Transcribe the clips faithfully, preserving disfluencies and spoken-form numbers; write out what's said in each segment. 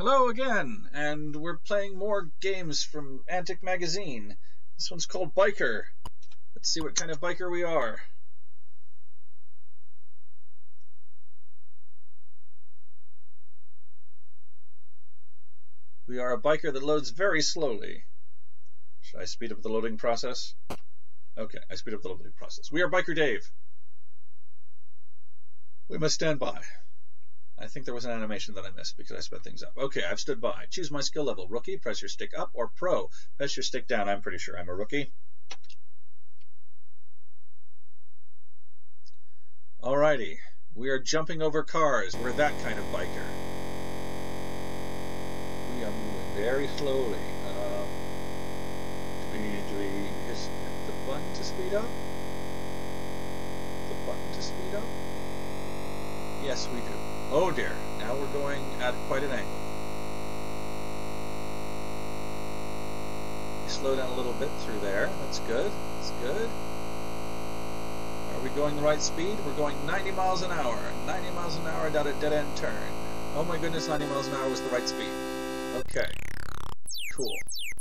Hello again, and we're playing more games from Antic Magazine. This one's called Biker. Let's see what kind of biker we are. We are a biker that loads very slowly. Should I speed up the loading process? Okay, I speed up the loading process. We are Biker Dave. We must stand by. I think there was an animation that I missed because I sped things up. Okay, I've stood by. Choose my skill level. Rookie, press your stick up, or pro, press your stick down. I'm pretty sure I'm a rookie. Alrighty, we are jumping over cars. We're that kind of biker. We are moving very slowly. Um, do we, do we just hit the button to speed up? The button to speed up? Yes, we do. Oh dear, now we're going at quite an angle. Slow down a little bit through there. That's good. That's good. Are we going the right speed? We're going ninety miles an hour. ninety miles an hour down a dead-end turn. Oh my goodness, ninety miles an hour was the right speed. Okay. Cool.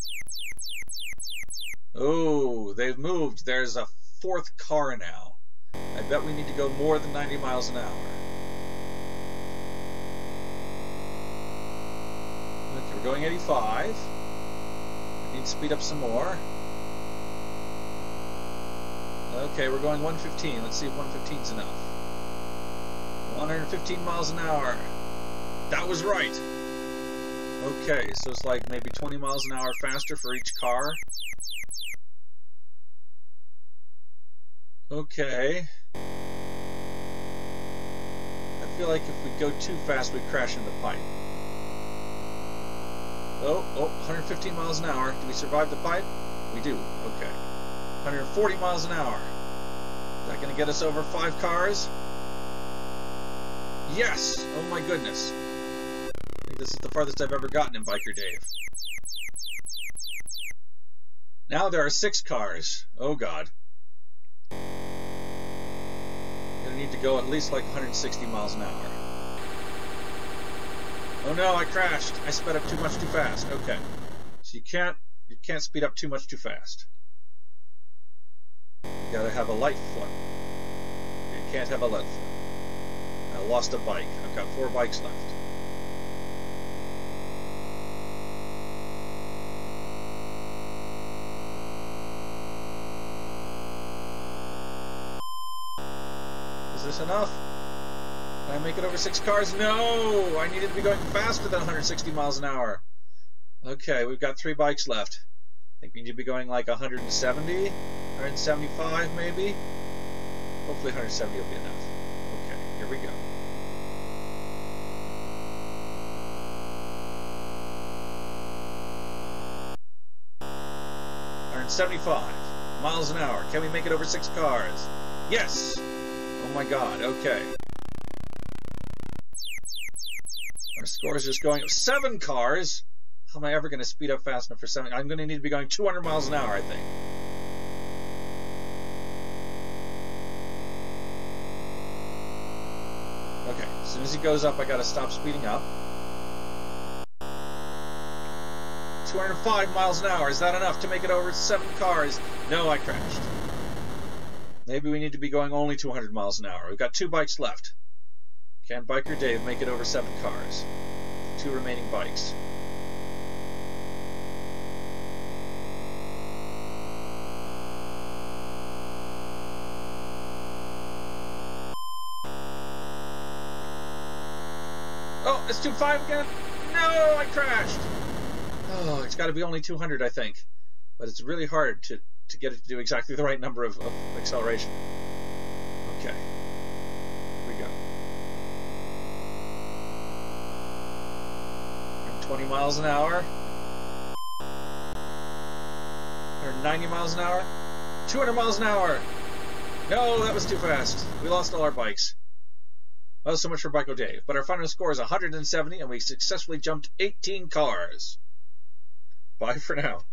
Oh, they've moved. There's a fourth car now. I bet we need to go more than ninety miles an hour. Okay, we're going eighty-five. I need to speed up some more. Okay, we're going one fifteen. Let's see if one fifteen is enough. one hundred fifteen miles an hour. That was right. Okay, so it's like maybe twenty miles an hour faster for each car. Okay. I feel like if we go too fast, we crash in the pipe. Oh, oh, one hundred fifteen miles an hour. Do we survive the pipe? We do. Okay. one hundred forty miles an hour. Is that going to get us over five cars? Yes! Oh my goodness. I think this is the farthest I've ever gotten in Biker Dave. Now there are six cars. Oh god. I'm going to need to go at least like one hundred sixty miles an hour. Oh no, I crashed. I sped up too much too fast. Okay. So you can't you can't speed up too much too fast. You gotta have a light foot. You can't have a light foot. I lost a bike. I've got four bikes left. Is this enough? Can I make it over six cars? No! I needed to be going faster than one hundred sixty miles an hour. Okay, we've got three bikes left. I think we need to be going like one hundred seventy, one hundred seventy-five maybe. Hopefully one hundred seventy will be enough. Okay, here we go. one hundred seventy-five miles an hour. Can we make it over six cars? Yes! Oh my god, okay. Our score is just going seven cars. How am I ever going to speed up fast enough for seven? I'm going to need to be going two hundred miles an hour, I think. Okay, as soon as he goes up, I got to stop speeding up. two hundred five miles an hour. Is that enough to make it over seven cars? No, I crashed. Maybe we need to be going only two hundred miles an hour. We've got two bikes left. Can Biker Dave make it over seven cars? Two remaining bikes. Oh, it's two five again? No, I crashed! Oh, it's got to be only two hundred, I think. But it's really hard to, to get it to do exactly the right number of, of acceleration. Okay. Here we go. twenty miles an hour. one hundred ninety miles an hour. two hundred miles an hour. No, that was too fast. We lost all our bikes. Well, so much for Biker Dave. But our final score is one hundred seventy, and we successfully jumped eighteen cars. Bye for now.